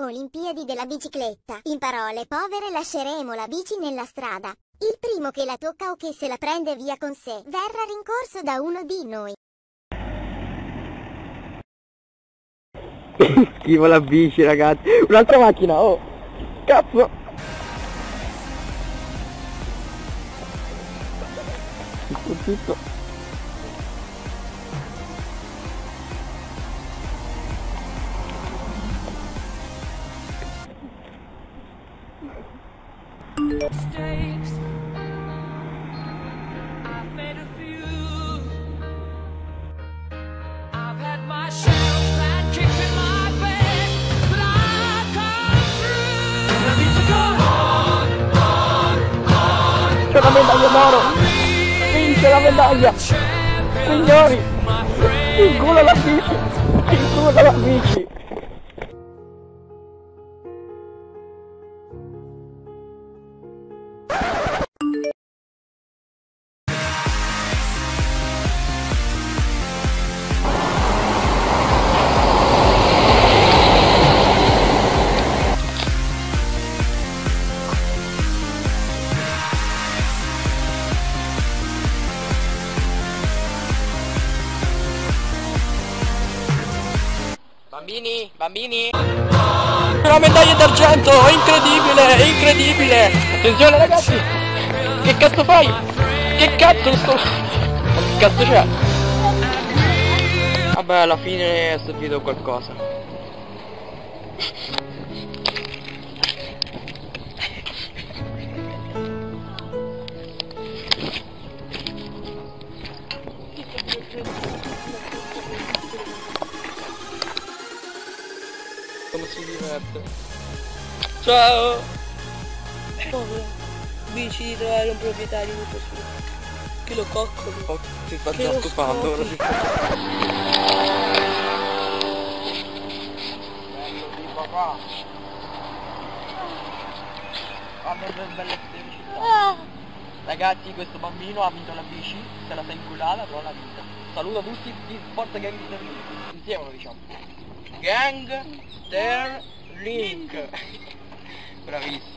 Olimpiadi della bicicletta. In parole povere lasceremo la bici nella strada. Il primo che la tocca o che se la prende via con sé verrà rincorso da uno di noi. Schifo la bici, ragazzi. Un'altra macchina, oh! Cazzo! Zitto. Mistakes, I've made a few. I've had my shells and kicks in my bed, but I've come through. C'è la medaglia d'oro! Vince la medaglia! Signori! In culo la bici! In culo la bici! Bambini! Una medaglia d'argento, è incredibile, è incredibile! Attenzione ragazzi! Che cazzo fai? Che cazzo sto... Che cazzo c'è? Vabbè, alla fine è servito qualcosa. Come si diverte. Ciao! Bici di trovare un proprietario tutto su. Che lo coccoli. Oh, si sta Che già lo stufando, ora scopri. si sta... Bello di papà. Guarda che belle felicità. Ragazzi, questo bambino ha vinto la bici, se la sta inculata, però l'ha vinta. Saluto tutti gli sport gangster link. Insieme lo diciamo. Gangster Link. Bravissimo.